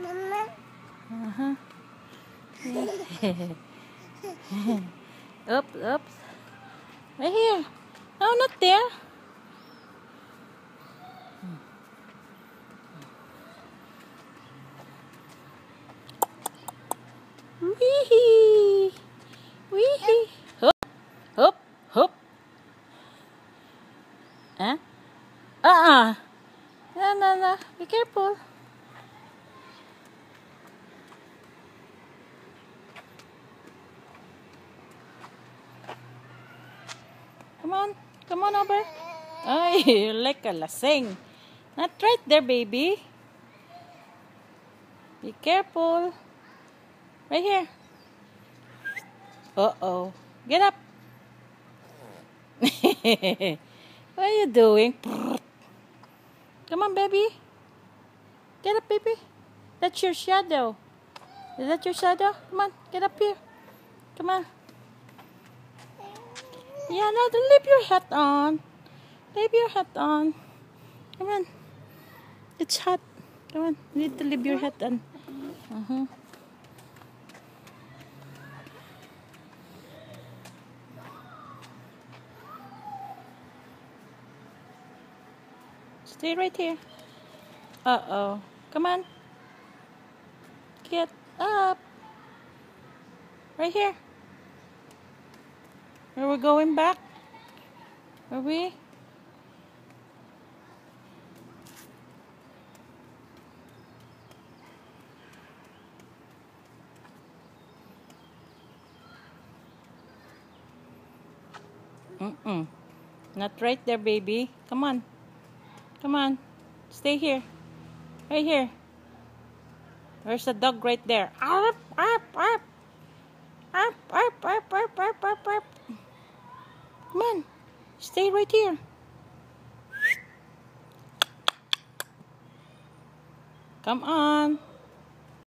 Uh-huh. Oops, oops. Right here. No, not there. Wee-hee. Wee-hee. Hop, hop, hop. Huh? Uh-uh. No, no, no. Be careful. Come on. Come on over. Oh, you're like a lasing. Not right there, baby. Be careful. Right here. Uh-oh. Get up. What are you doing? Come on, baby. Get up, baby. That's your shadow. Is that your shadow? Come on, get up here. Come on. Yeah, no, don't leave your hat on. Leave your hat on. Come on. It's hot. Come on. You need to leave your hat on. Uh-huh. Stay right here. Uh-oh. Come on. Get up. Right here. Are we going back? Are we? Mm-mm. Not right there, baby. Come on. Come on. Stay here. Right here. There's a dog right there. Arp, arp, arp. Arp, arp, arp, arp, arp, arp, arp. Come on. Stay right here. Come on.